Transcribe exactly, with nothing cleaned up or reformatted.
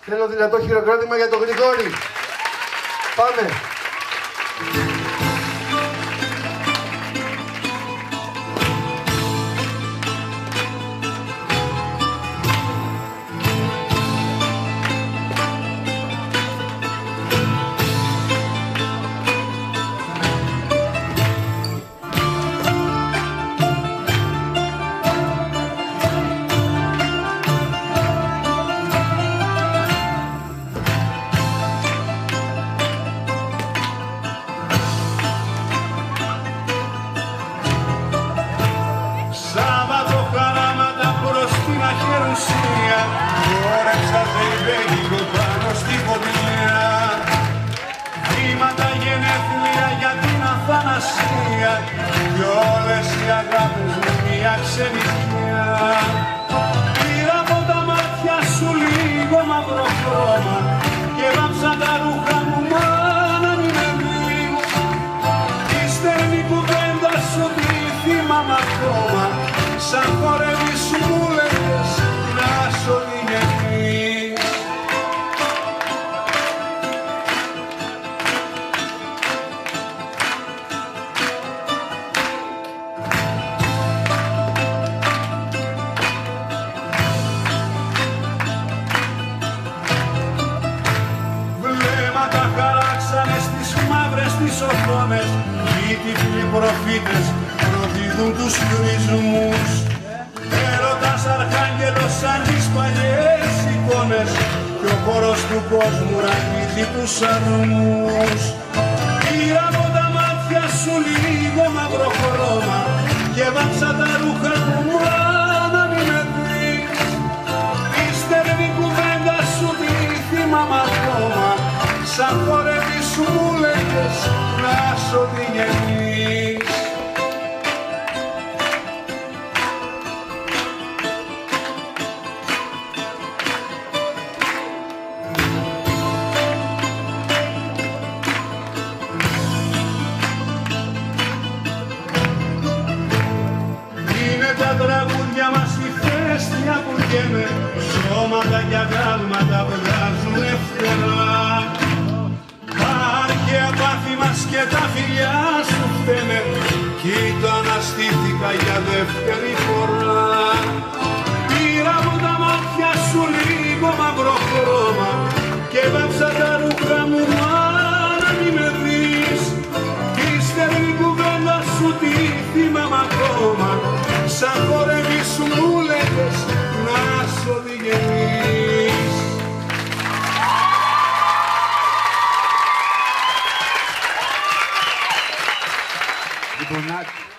Θέλω δυνατό χειροκρότημα για τον Γρηγόρη. Πάμε. Όρεξα ζεϊμπέγικο πάνω στη ποδηλία. Βήματα γενέθλια για την αθανασία κι όλες οι αγάπες μου μια ξενιτιά. Πήρα από τα μάτια σου λίγο μαύρο χρώμα και βάψα τα ρούχα μου μάνα μην με βρεις. Η στέρνη κουβέντα σου τη θυμάμαι ακόμα σαν χορεύει σου μου λέγες να σ' οδηγηθείς. Βλέμματα χαράξανε στις μαύρες τις οθόνες. Οι τυφλοί προφήτες προδίδουν τους χειρισμούς. Έρωτας αρχάγγελος σαν τις παλιές εικόνες κι ο χώρος του κόσμου ραγίζει τους αρμούς. Πήρα από τα μάτια σου λίγο μαύρο χρώμα και βάψα τα ρούχα μου μάνα μην με βρεις. Η στερνή κουβέντα σου τη θυμάμαι ακόμα σαν χορεύει σου μου λέγες να σ' οδηγηθείς. Τα τραγούδια μας η φέστια που βγαίνε, σώματα και αγάλματα βγάζουνε φτερά. Τα αρχαία πάθη μας και τα φιλιά σου φταίνε κι το αναστήθηκα για δεύτερη φορά. Πήρα από τα μάτια σου λίγο μαύρο χρώμα και βάψα τα ρούχα μου μάνα μη με βρεις. Η στερνή κουβέντα σου τη θυμάμαι ακόμα σαν χορεύει σου μου λέγες να σ' οδηγηθείς. Λοιπόν,